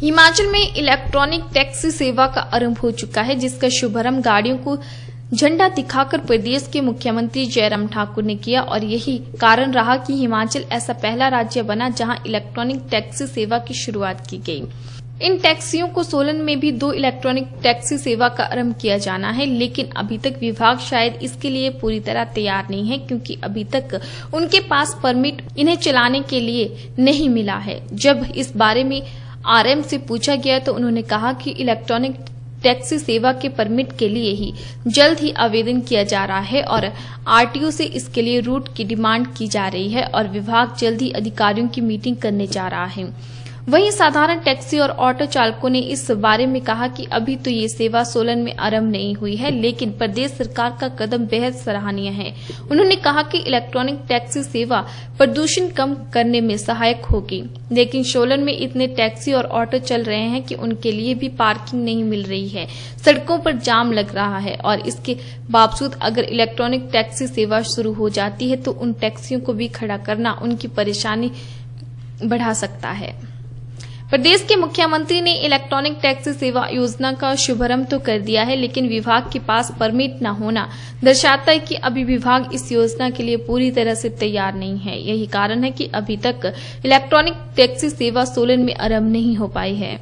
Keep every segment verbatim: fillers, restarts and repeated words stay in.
हिमाचल में electronic taxi सेवा का आरंभ हो चुका है, जिसका शुभारंभ गाड़ियों को झंडा दिखाकर प्रदेश के मुख्यमंत्री जयराम ठाकुर ने किया और यही कारण रहा कि हिमाचल ऐसा पहला राज्य बना जहां इलेक्ट्रॉनिक टैक्सी सेवा की शुरुआत की गई। इन टैक्सियों को सोलन में भी दो इलेक्ट्रॉनिक टैक्सी सेवा का आरंभ किया जाना है, लेकिन अभी तक विभाग शायद इसके लिए पूरी तरह तैयार नहीं है, क्योंकि अभी तक उनके पास परमिट इन्हें चलाने के लिए नहीं मिला है। जब इस बारे में आरएम से पूछा गया तो उन्होंने कहा कि इलेक्ट्रॉनिक टैक्सी सेवा के परमिट के लिए ही जल्द ही आवेदन किया जा रहा है और आरटीओ से इसके लिए रूट की डिमांड की जा रही है और विभाग जल्द ही अधिकारियों की मीटिंग करने जा रहा है। वहीं साधारण टैक्सी और ऑटो चालकों ने इस बारे में कहा कि अभी तो ये सेवा सोलन में आरंभ नहीं हुई है, लेकिन प्रदेश सरकार का कदम बेहद सराहनीय है। उन्होंने कहा कि इलेक्ट्रॉनिक टैक्सी सेवा प्रदूषण कम करने में सहायक होगी, लेकिन सोलन में इतने टैक्सी और ऑटो चल रहे हैं कि उनके लिए भी पार्किंग नहीं मिल रही है, सड़कों पर जाम लग रहा है और इसके बावजूद अगर इलेक्ट्रॉनिक टैक्सी सेवा शुरू हो जाती है तो उन टैक्सियों को भी खड़ा करना उनकी परेशानी बढ़ा सकता है। प्रदेश के मुख्यमंत्री ने इलेक्ट्रॉनिक टैक्सी सेवा योजना का शुभारंभ तो कर दिया है, लेकिन विभाग के पास परमिट न होना दर्शाता है कि अभी विभाग इस योजना के लिए पूरी तरह से तैयार नहीं है। यही कारण है कि अभी तक इलेक्ट्रॉनिक टैक्सी सेवा सोलन में आरंभ नहीं हो पाई है।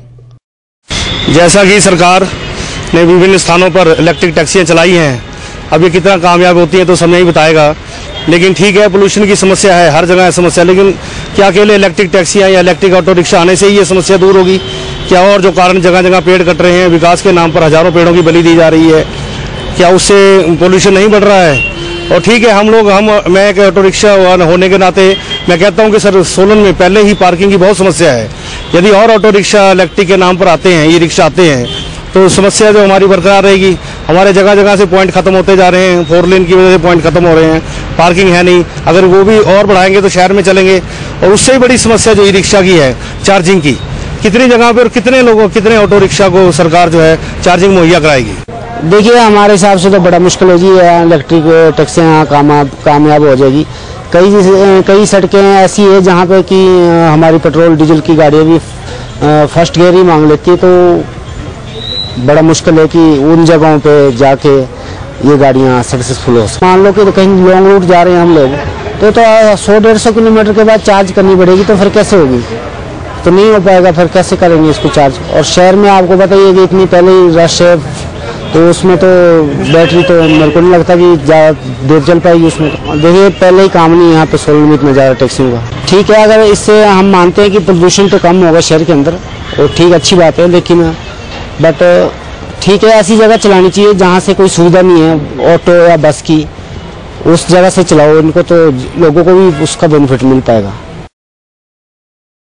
जैसा कि सरकार ने विभिन्न स्थानों पर इलेक्ट्रिक टैक्सियां चलाई हैं, अब ये कितना कामयाब होती है तो समय ही बताएगा, लेकिन ठीक है, पोल्यूशन की समस्या है, हर जगह है समस्या, लेकिन क्या अकेले इलेक्ट्रिक टैक्सियां या इलेक्ट्रिक ऑटो रिक्शा आने से ही ये समस्या दूर होगी? क्या और जो कारण जगह जगह पेड़ कट रहे हैं, विकास के नाम पर हजारों पेड़ों की बलि दी जा रही है, क्या उससे पोल्यूशन नहीं बढ़ रहा है? और ठीक है, हम लोग हम मैं एक ऑटो रिक्शा होने के नाते मैं कहता हूँ कि सर सोलन में पहले ही पार्किंग की बहुत समस्या है। यदि और ऑटो रिक्शा इलेक्ट्रिक के नाम पर आते हैं, ये रिक्शा आते हैं, तो समस्या जो हमारी बरकरार रहेगी। हमारे जगह जगह से पॉइंट खत्म होते जा रहे हैं, फोर लेन की वजह से पॉइंट खत्म हो रहे हैं, पार्किंग है नहीं। अगर वो भी और बढ़ाएंगे तो शहर में चलेंगे। और उससे ही बड़ी समस्या जो ई रिक्शा की है, चार्जिंग की, कितनी जगह पे और कितने लोगों कितने ऑटो रिक्शा को सरकार जो है चार्जिंग मुहैया कराएगी? देखिए, हमारे हिसाब से तो बड़ा मुश्किल हो जी, इलेक्ट्रिक टैक्सियाँ कामयाब हो जाएगी। कई कई सड़कें ऐसी है जहाँ पे कि हमारी पेट्रोल डीजल की गाड़ियाँ भी फर्स्ट गियर ही मांग लेती है, तो बड़ा मुश्किल है कि उन जगहों पे जाके ये गाड़ियाँ सक्सेसफुल हो। मान लो कि तो कहीं लॉन्ग रूट जा रहे हैं हम लोग, तो तो सौ डेढ़ सौ किलोमीटर के बाद चार्ज करनी पड़ेगी, तो फिर कैसे होगी? तो नहीं हो पाएगा, फिर कैसे करेंगे इसको चार्ज? और शहर में आपको बताइए कि इतनी पहले ही रश है, तो उसमें तो बैटरी तो मेरे को नहीं लगता कि ज़्यादा देर चल पाएगी उसमें। देखिए, पहले ही काम नहीं यहाँ पे सोलन में इतना ज़्यादा टैक्सियों का। ठीक है, अगर इससे हम मानते हैं कि प्रदूषण तो कम होगा शहर के अंदर, और ठीक अच्छी बात है, लेकिन बट ठीक है, ऐसी जगह चलानी चाहिए जहाँ से कोई सुविधा नहीं है ऑटो या बस की, उस जगह से चलाओ इनको, तो लोगों को भी उसका बेनिफिट मिल पाएगा।